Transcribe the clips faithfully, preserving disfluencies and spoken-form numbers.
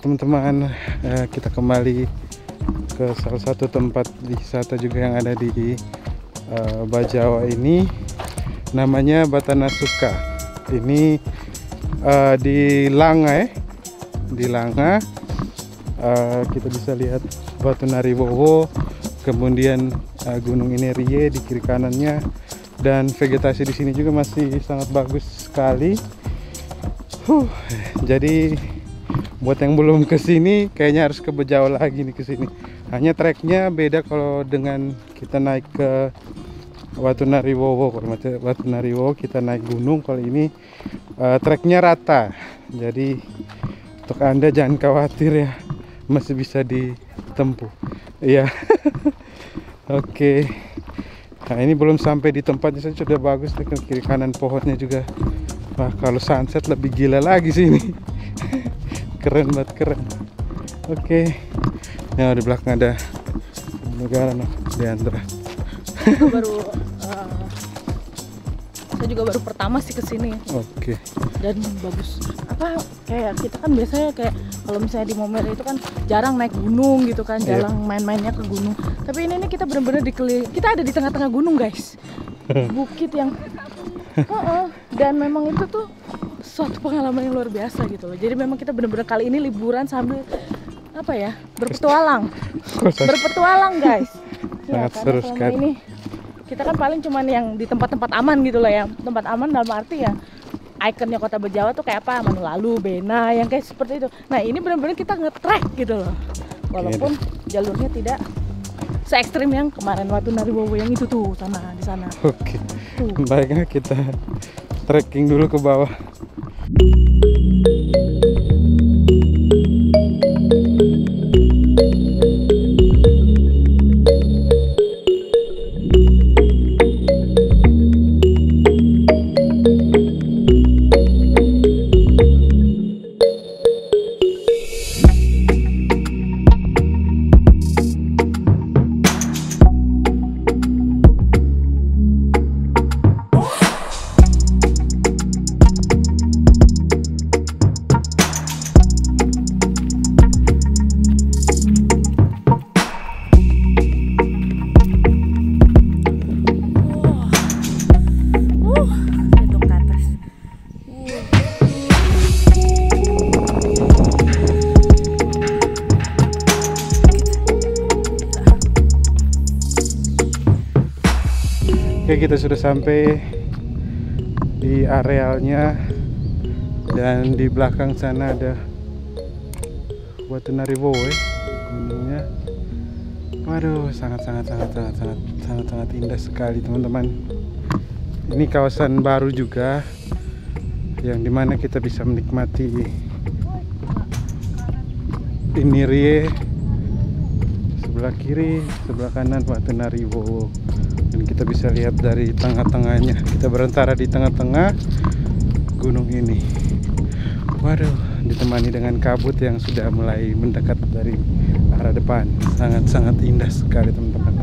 teman-teman, eh, kita kembali ke salah satu tempat wisata juga yang ada di uh, Bajawa ini, namanya Batanasuka. Ini uh, di Langa ya, di Langa. Uh, kita bisa lihat Batu Nariwowo, kemudian uh, Gunung Inerie di kiri kanannya, dan vegetasi di sini juga masih sangat bagus sekali. Huh, jadi buat yang belum ke sini kayaknya harus ke Bajawa lagi nih ke sini. Hanya treknya beda kalau dengan kita naik ke Batu Nariwowo. Kalau Batu Nariwowo kita naik gunung, kalau ini uh, treknya rata. Jadi untuk Anda jangan khawatir ya, masih bisa ditempuh. Iya. Oke. Nah, ini belum sampai di tempatnya saja sudah bagus nih, ke kiri kanan pohonnya juga. Wah, kalau sunset lebih gila lagi sini. Keren banget, keren. Oke. Nah, di belakang ada negara noh, di antara. Saya baru uh, saya juga baru pertama sih kesini. Oke. Dan bagus. Apa kayak kita kan biasanya kayak kalau misalnya di Momere itu kan jarang naik gunung gitu kan, Yep. jarang main-mainnya ke gunung. Tapi ini nih kita benar-benar dikeliling. Kita ada di tengah-tengah gunung, guys. Bukit yang uh-uh. Dan memang itu tuh suatu pengalaman yang luar biasa gitu loh. Jadi memang kita benar-benar kali ini liburan sambil apa ya, berpetualang. Berpetualang, guys. Ya, Sangat seru karena selama sekali. ini kita kan paling cuman yang di tempat-tempat aman gitu loh ya. Tempat aman dalam arti ya ikonnya kota Bajawa tuh kayak apa, Manulalu, Bena, yang kayak seperti itu. Nah ini benar-benar kita nge-trek gitu loh. Walaupun jalurnya tidak se ekstrim yang kemarin Batu Nariwowo yang itu tuh sana di sana. Oke. Tuh. Baiknya kita trekking dulu ke bawah. Oke, kita sudah sampai di arealnya, dan di belakang sana ada Batu Nariwowo ya, gunungnya. Waduh, sangat sangat sangat sangat sangat sangat sangat indah sekali teman-teman. Ini kawasan baru juga, yang dimana kita bisa menikmati Inerie sebelah kiri, sebelah kanan Batu Nariwowo. Dan kita bisa lihat dari tengah-tengahnya, kita berantara di tengah-tengah gunung ini. Waduh, ditemani dengan kabut yang sudah mulai mendekat dari arah depan. Sangat-sangat indah sekali teman-teman.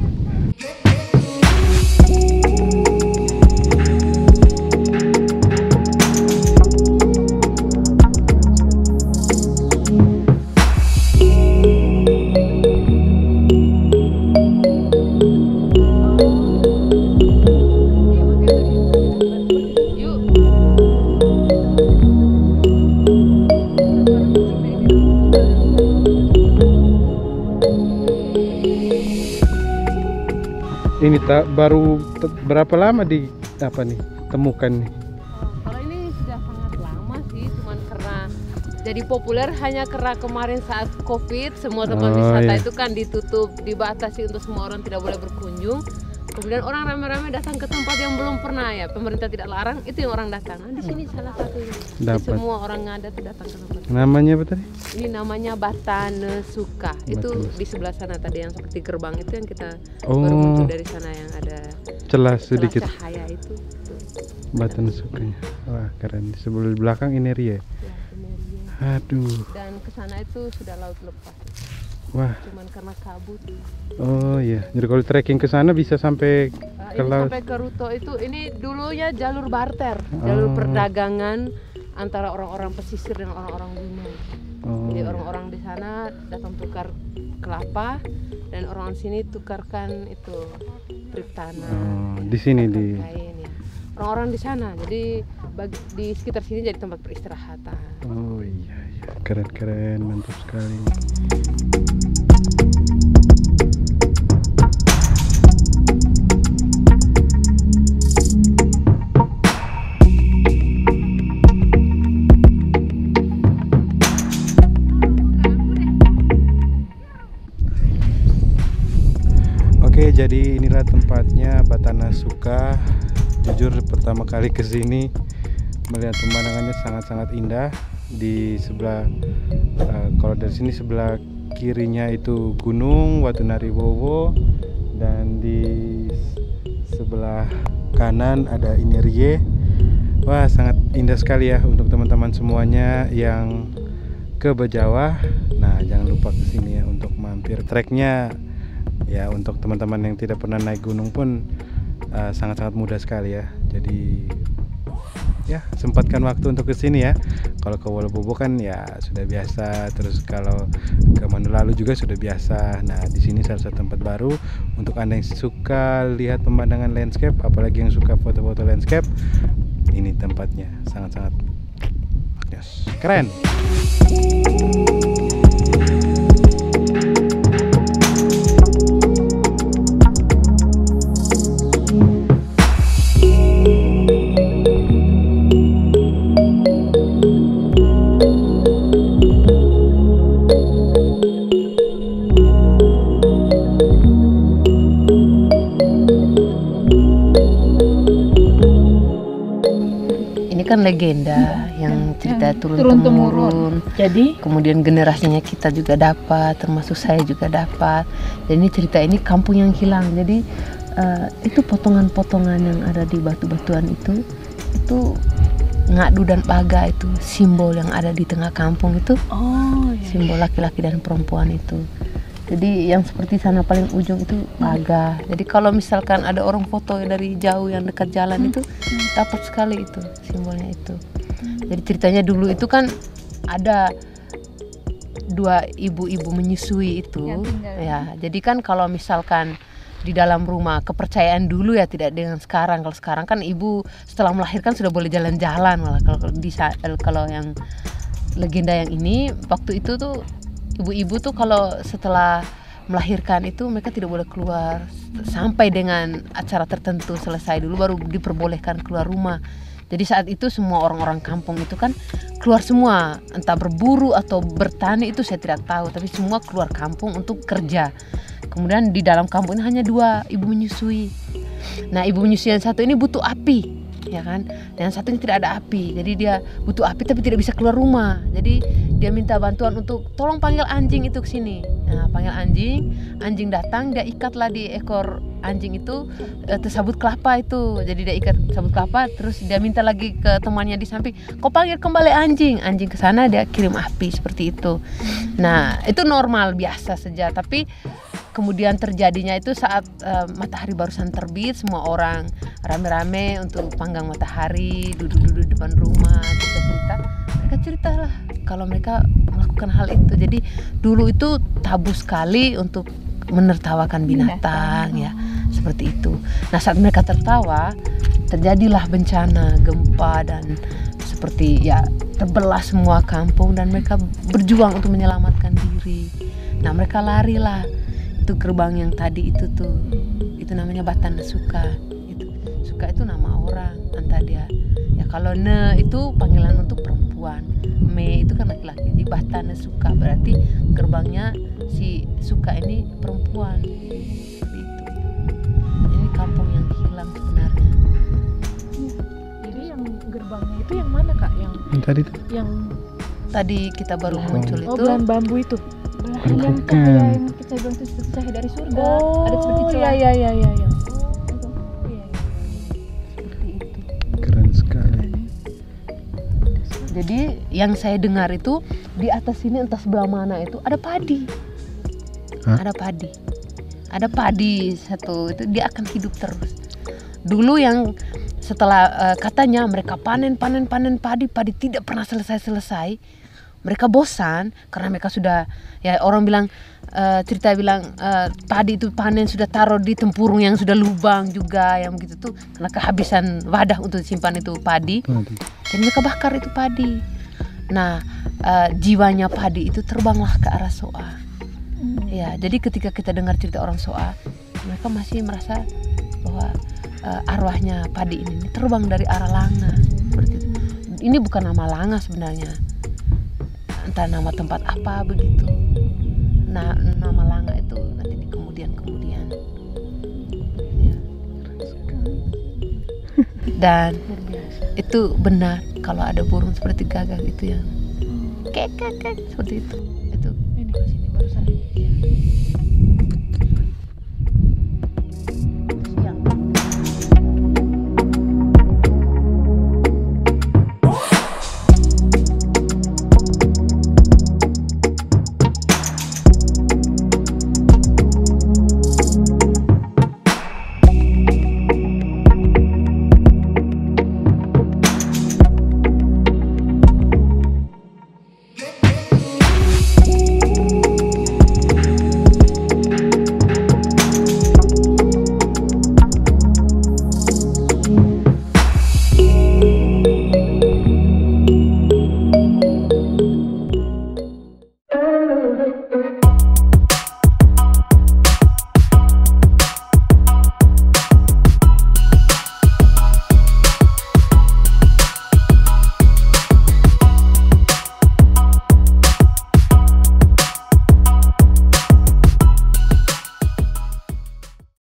Ini tak baru berapa lama di apa nih temukan nih? Kalau ini sudah sangat lama sih, cuman karena jadi populer hanya karena kemarin saat Covid semua tempat Oh, wisata iya. itu kan ditutup, dibatasi untuk semua orang tidak boleh berkunjung. Kemudian orang ramai-ramai datang ke tempat yang belum pernah ya, pemerintah tidak larang, itu yang orang datang. Nah, di sini salah satunya. Jadi Dapat. semua orang ngada tuh datang ke tempat. Namanya apa tadi? Ini namanya Batanasuka. Itu Batanasuka. di sebelah sana tadi yang seperti gerbang itu yang kita Oh. baru muncul dari sana yang ada Celah celah sedikit. cahaya itu. Tuh. Batanasukanya. Wah, keren. Di sebelah belakang Inerie. Ya, Inerie. Aduh. Dan ke sana itu sudah laut lepas. Wah. Cuman karena kabut. Oh iya. Jadi kalau trekking ke sana bisa sampai Nah, ke ini laut. sampai ke Ruto itu, ini dulunya jalur barter, jalur Oh. perdagangan antara orang-orang pesisir dan orang-orang gunung. Oh, Jadi iya. orang-orang di sana datang tukar kelapa dan orang sini tukarkan itu triptana. Oh, ya, di sini tukarkan di- kain, ya. Orang-orang di sana. Jadi bagi, di sekitar sini jadi tempat peristirahatan. Oh iya, iya. Keren-keren, mantap sekali. Oke, jadi inilah tempatnya Batana Suka. Jujur pertama kali ke sini melihat pemandangannya sangat-sangat indah. Di sebelah eh, kalau dari sini sebelah kirinya itu gunung Watunariwowo, dan di sebelah kanan ada Inerie. Wah, sangat indah sekali ya untuk teman-teman semuanya yang ke Bajawa. Nah, jangan lupa ke sini ya untuk mampir. Treknya ya untuk teman-teman yang tidak pernah naik gunung pun uh, sangat-sangat mudah sekali ya. Jadi ya sempatkan waktu untuk ke sini ya. Kalau ke Wolobobo kan ya sudah biasa, terus kalau ke Manulalu juga sudah biasa. Nah, di sini salah satu tempat baru untuk Anda yang suka lihat pemandangan landscape, apalagi yang suka foto-foto landscape. Ini tempatnya sangat-sangat yes, keren. Ini kan legenda yang cerita Yang turun-temurun. turun-temurun. Jadi Kemudian generasinya kita juga dapat, termasuk saya juga dapat. Dan ini cerita ini kampung yang hilang. Jadi eh, itu potongan-potongan yang ada di batu-batuan itu, itu ngadu dan baga itu simbol yang ada di tengah kampung itu, oh iya. simbol laki-laki dan perempuan itu. Jadi yang seperti sana paling ujung itu baga. Jadi kalau misalkan ada orang foto dari jauh yang dekat jalan itu, dapat sekali itu simbolnya itu. Jadi ceritanya dulu itu kan ada dua ibu-ibu menyusui itu, Yang tinggal. ya. Jadi kan kalau misalkan di dalam rumah, kepercayaan dulu ya, tidak dengan sekarang. Kalau sekarang kan ibu setelah melahirkan sudah boleh jalan-jalan malah. Kalau di kalau yang legenda yang ini waktu itu tuh ibu-ibu tuh kalau setelah melahirkan itu mereka tidak boleh keluar sampai dengan acara tertentu selesai dulu baru diperbolehkan keluar rumah. Jadi saat itu semua orang-orang kampung itu kan keluar semua, entah berburu atau bertani itu saya tidak tahu, tapi semua keluar kampung untuk kerja. Kemudian di dalam kampung ini hanya dua ibu menyusui. Nah, ibu menyusui yang satu ini butuh api, ya kan? Dan yang satunya tidak ada api. Jadi dia butuh api tapi tidak bisa keluar rumah. Jadi dia minta bantuan untuk tolong panggil anjing itu ke sini. Nah, panggil anjing, anjing datang, dia ikatlah di ekor anjing itu eh, tersabut kelapa itu. Jadi dia ikat sabut kelapa, terus dia minta lagi ke temannya di samping, kau panggil kembali anjing. Anjing ke sana, dia kirim api seperti itu. Nah, itu normal biasa saja, tapi kemudian terjadinya itu saat uh, matahari barusan terbit, semua orang rame-rame untuk panggang matahari, duduk-duduk di depan rumah, cerita-cerita. Mereka ceritalah kalau mereka melakukan hal itu. Jadi dulu itu tabu sekali untuk menertawakan binatang, ya, seperti itu. Nah, saat mereka tertawa, terjadilah bencana, gempa, dan seperti ya terbelah semua kampung, dan mereka berjuang untuk menyelamatkan diri. Nah, mereka larilah itu gerbang yang tadi itu tuh, itu namanya Batana Suka. Itu Suka itu nama orang, entah dia ya, kalau Ne itu panggilan untuk perempuan, Me itu kan laki-laki. Di Batana Suka berarti gerbangnya si Suka ini perempuan. Seperti itu. Ini kampung yang hilang sebenarnya. Jadi yang gerbangnya itu yang mana Kak? Yang Yang tadi tuh yang Tadi kita baru muncul oh itu. belahan bambu itu. Belahan yang Bukan. cahaya yang kita bilang itu seperti cahaya dari surga. Oh, Ada seperti iya celah. iya iya iya. iya. Itu. Iya, iya. Seperti itu. keren sekali. Jadi yang saya dengar itu di atas sini entah sebelah mana itu ada padi. Hah? Ada padi. Ada padi satu itu, dia akan hidup terus. Dulu yang setelah uh, katanya mereka panen panen panen padi, padi tidak pernah selesai-selesai. mereka bosan karena mereka sudah, ya orang bilang, uh, cerita bilang uh, padi itu panen sudah taruh di tempurung yang sudah lubang juga, yang begitu tuh karena kehabisan wadah untuk simpan itu padi. Padi. Dan mereka bakar itu padi. Nah, uh, jiwanya padi itu terbanglah ke arah Soa. Ya, jadi ketika kita dengar cerita orang Soa, mereka masih merasa bahwa uh, arwahnya padi ini terbang dari arah Langa. Seperti itu. Ini bukan nama Langa sebenarnya. Entah nama tempat apa begitu. Nah, nama Langa itu nanti di kemudian-kemudian. Ya. Dan itu benar kalau ada burung seperti gagak itu yang kek kek kek seperti itu.